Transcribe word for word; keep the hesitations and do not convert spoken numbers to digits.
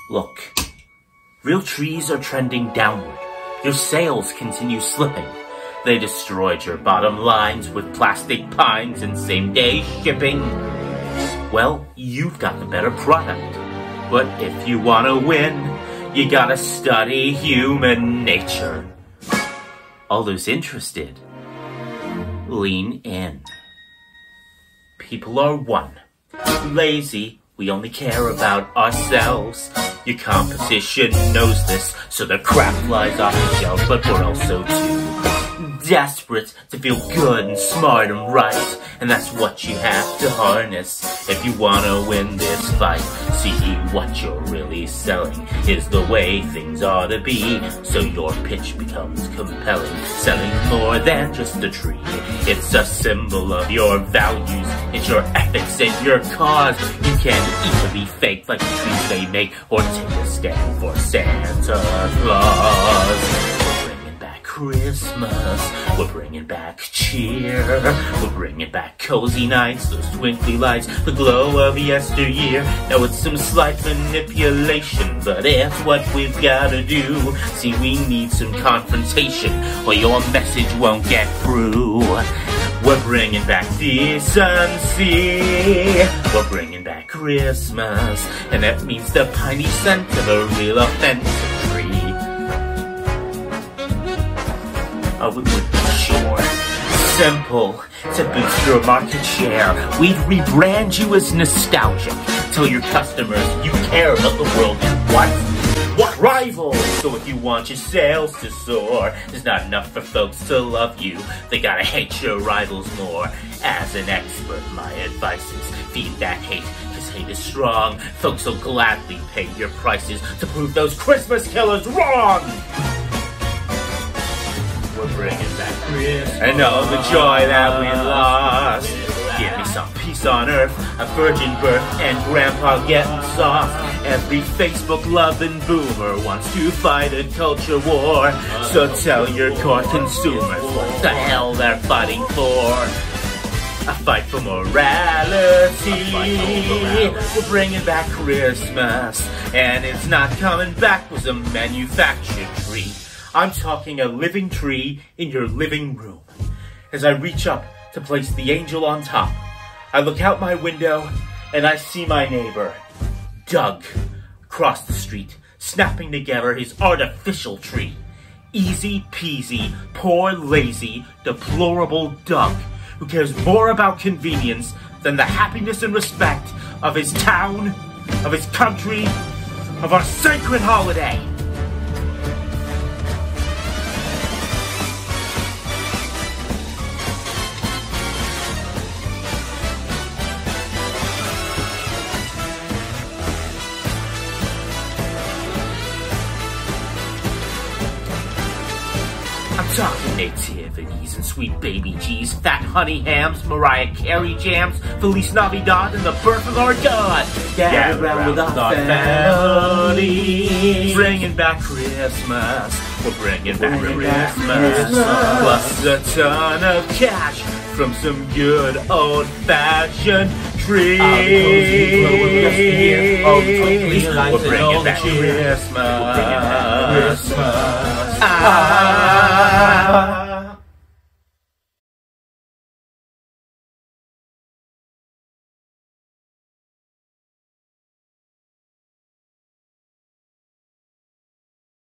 Look, real trees are trending downward. Your sales continue slipping. They destroyed your bottom lines with plastic pines and same-day shipping. Well, you've got the better product. But if you want to win, you gotta study human nature. All those interested, lean in. People are one. Lazy, we only care about ourselves. Your competition knows this, so their crap flies off the shelf, but we're also too desperate to feel good and smart and right. And that's what you have to harness if you wanna win this fight. See, what you're really selling is the way things ought to be, so your pitch becomes compelling. Selling more than just a tree, it's a symbol of your values, it's your ethics and your cause. You can either be fake like the trees they make, or take a stand for Santa Claus. Christmas, we're bringing back cheer, we're bringing back cozy nights, those twinkly lights, the glow of yesteryear. Now it's some slight manipulation, but it's what we've gotta do. See, we need some confrontation, or your message won't get through. We're bringing back decency, we're bringing back Christmas, and that means the piney scent of a real offensive tree. Oh, it would be sure simple to boost your market share. We'd rebrand you as nostalgic. Tell your customers you care about the world and what? What rivals? So if you want your sales to soar, there's not enough for folks to love you. They gotta hate your rivals more. As an expert, my advice is feed that hate, cause hate is strong. Folks will gladly pay your prices to prove those Christmas killers wrong. We're bringing back Christmas and all the joy that we lost. Give me some peace on earth, a virgin birth, and grandpa getting soft. Every Facebook loving boomer wants to fight a culture war. So tell your core consumers what the hell they're fighting for. A fight for morality. We're bringing back Christmas, and it's not coming back with a manufactured tree. I'm talking a living tree in your living room. As I reach up to place the angel on top, I look out my window and I see my neighbor, Doug, across the street, snapping together his artificial tree. Easy peasy, poor lazy, deplorable Doug, who cares more about convenience than the happiness and respect of his town, of his country, of our sacred holiday. Talking nativities and sweet baby G's, fat honey hams, Mariah Carey jams, Feliz Navidad and the birth of our God. Gather around with our family, bringing back Christmas. We're bringing back Christmas, plus a ton of cash from some good old-fashioned trees. We're bringing back Christmas. Ah.